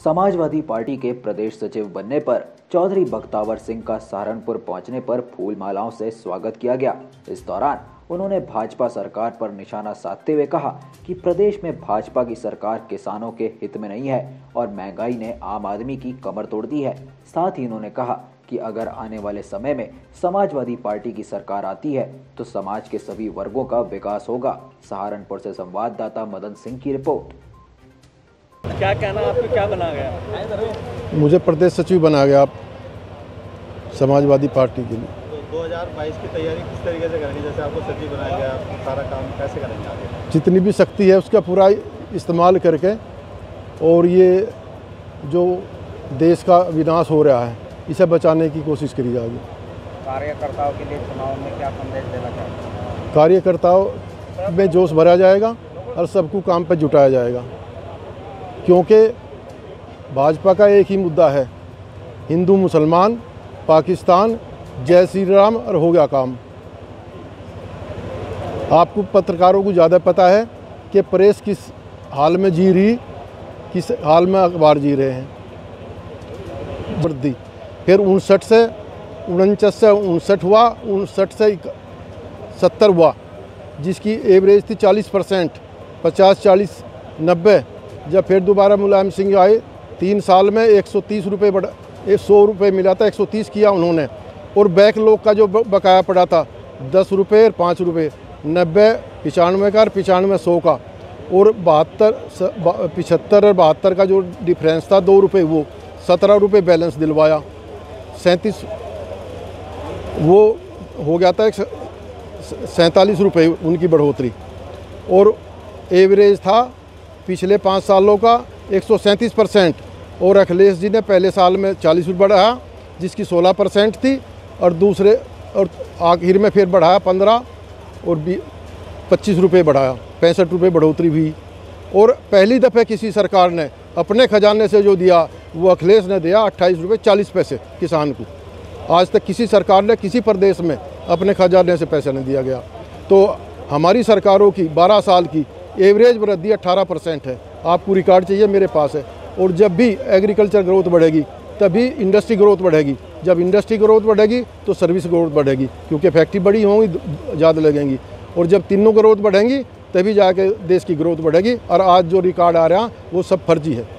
Samajwadi party के प्रदेश सचिव बनने पर चौधरी बख्तावर सिंह का सहारनपुर पहुंचने पर फूल मालाओं से स्वागत किया गया। इस दौरान उन्होंने भाजपा सरकार पर निशाना साधते हुए कहा कि प्रदेश में भाजपा की सरकार किसानों के हित में नहीं है और महंगाई ने आम आदमी की कमर तोड़ दी है। साथ ही उन्होंने कहा कि अगर आने वाले समय में समाजवादी पार्टी की सरकार आती है तो समाज के सभी वर्गों का विकास होगा। सहारनपुर से संवाददाता मदन सिंह की रिपोर्ट। क्या कहना आपको, क्या बना गया? मुझे प्रदेश सचिव बना गया आप समाजवादी पार्टी के लिए। तो 2022 की तैयारी किस तरीके से करेंगे? जैसे आपको सचिव बनाया गया, आप सारा काम कैसे करेंगे आगे? जितनी भी शक्ति है उसका पूरा इस्तेमाल करके, और ये जो देश का विनाश हो रहा है इसे बचाने की कोशिश करी जाएगी। कार्यकर्ताओं के लिए चुनाव में क्या संदेश देना चाहते हैं? कार्यकर्ताओं में जोश भरा जाएगा और सबको काम पर जुटाया जाएगा, क्योंकि भाजपा का एक ही मुद्दा है, हिंदू मुसलमान पाकिस्तान जय श्री राम और हो गया काम। आपको पत्रकारों को ज़्यादा पता है कि प्रेस किस हाल में जी रही, किस हाल में अखबार जी रहे हैं। वृद्धि फिर 59 से 49 से 59 हुआ, 59 से 70 हुआ, जिसकी एवरेज थी 40%, 50 40 90। जब फिर दोबारा मुलायम सिंह आए 3 साल में 130 रुपये बढ़ा, 100 रुपये मिला था, 130 किया उन्होंने। और बैकलॉग का जो बकाया पड़ा था 10 रुपये और 5 रुपये, 90 95 का और 95 100 का, और 75 और 72 का जो डिफरेंस था 2 रुपये, वो 17 रुपये बैलेंस दिलवाया। 37 वो हो गया था 47 रुपये उनकी बढ़ोतरी, और एवरेज था पिछले 5 सालों का 137%। और अखिलेश जी ने पहले साल में 40 रुपये बढ़ाया, जिसकी 16% थी, और दूसरे और आखिर में फिर बढ़ाया 15 और 25 रुपये बढ़ाया, 65 रुपये बढ़ोतरी हुई। और पहली दफ़े किसी सरकार ने अपने खजाने से जो दिया वो अखिलेश ने दिया 28 रुपये 40 पैसे किसान को। आज तक किसी सरकार ने किसी प्रदेश में अपने खजाने से पैसा नहीं दिया गया। तो हमारी सरकारों की 12 साल की एवरेज वृद्धि 18% है। आपको रिकॉर्ड चाहिए, मेरे पास है। और जब भी एग्रीकल्चर ग्रोथ बढ़ेगी तभी इंडस्ट्री ग्रोथ बढ़ेगी, जब इंडस्ट्री ग्रोथ बढ़ेगी तो सर्विस ग्रोथ बढ़ेगी, क्योंकि फैक्ट्री बड़ी होंगी ज़्यादा लगेंगी, और जब तीनों ग्रोथ बढ़ेंगी तभी जाके देश की ग्रोथ बढ़ेगी। और आज जो रिकॉर्ड आ रहा है वो सब फर्जी है।